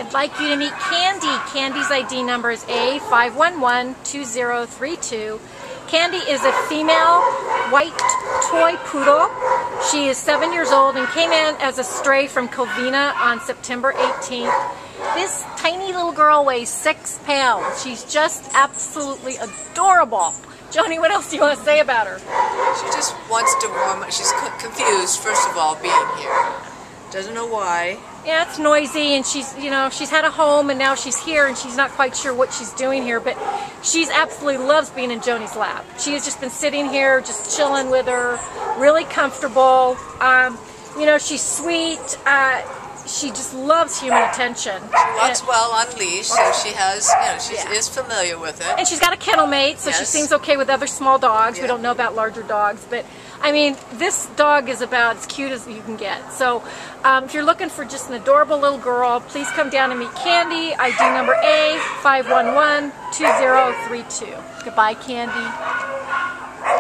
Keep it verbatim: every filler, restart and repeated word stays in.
I'd like you to meet Candy. Candy's I D number is A five one one two zero three two. Candy is a female white toy poodle. She is seven years old and came in as a stray from Covina on September eighteenth. This tiny little girl weighs six pounds. She's just absolutely adorable. Joni, what else do you want to say about her? She just wants to warm up. She's confused, first of all, being here. Doesn't know why. Yeah, it's noisy, and she's, you know, she's had a home, and now she's here, and she's not quite sure what she's doing here, but she's absolutely loves being in Joni's lap. She has just been sitting here, just chilling with her, really comfortable. Um, you know, she's sweet. Uh, she just loves human attention. She walks and, well on leash, so she has, you know, she yeah. is familiar with it. And she's got a kennel mate, so yes. She seems okay with other small dogs. Yeah. We don't know about larger dogs, but I mean, this dog is about as cute as you can get. So um, if you're looking for just an adorable little girl, please come down and meet Candy. I D number A five one one two zero three two. Goodbye, Candy.